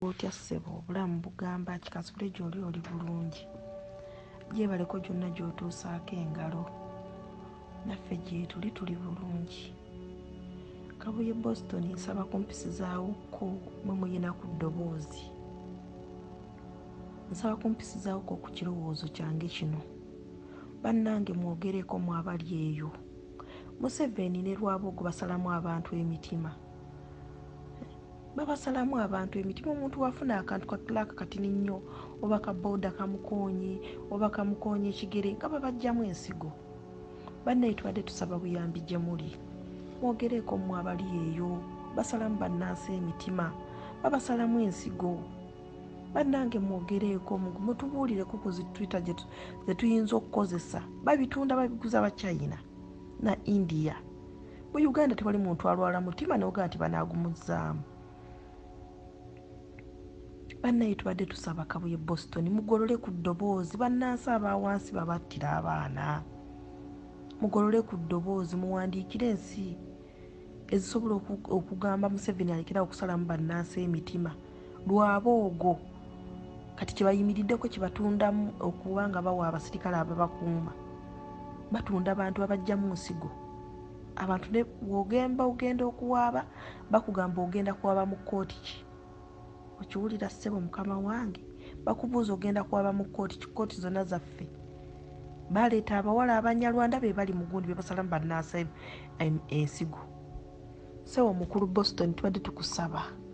Otya ssebo obulamu bugamba ki kasule gy'oli oli bulungi gyebaleko gyonna gy'otuusaako engalo naffe gye tuli bulungi. Kabuye Boston nsaba kumpisizaawoko mwe muyina ku ddoboozi, nsaba kumpisizaawoko ku kirowoozo kyange kino. Bannange mwogereko mu abali eyo. Museveni ne Lwabogo basalamu abantu emitima, babasalamu abantu emitima. Omuntu wafuna akantu kakulaaka katini nnyo oba kabooda kamukoonye oba kamukoonye ekigere nga babajjamu ensigo. Bannaye tubadde tusaba buyambi gye muli, mwogereko mu abali eyo. Basalamu bannansi emitima, babasalamu ensigo. Bannange mwogereko mutubuulireko ku zitwitter ze tuyinza okukozesa. Babitunda babiguza ba China na India. Mu Uganda tewali muntu alwala mutima n'ogaa nti banaagumuzzaamu. Bannaye tubadde tusaba Kabuye Boston mugolole ku ddoboozi. Bannansi abawansi babattira abaana, mugolole ku ddoboozi, muwandiikire ensi ezisobola okugamba Museveni alekera okusalamu bannansi emitima. Lwabogo kati kye bayimiriddeko kye batundamu okuba nga bawa abasirikale ababakuuma, batunda abantu babajjamu nsigo. Abantu ne bw'ogenda okuwaaba bakugamba ogenda kuwaaba mu kkooti ki? Okiwulira ssebo mukama wange? Bakubuuza ogenda kuwaaba mu kkooti ki? Kkooti zonna zaffe. Baleeta abawala Abanyarwanda be bali mu gundi be basalamu bannansi ensigo. Ssebo mukulu Boston tubadde tukusaba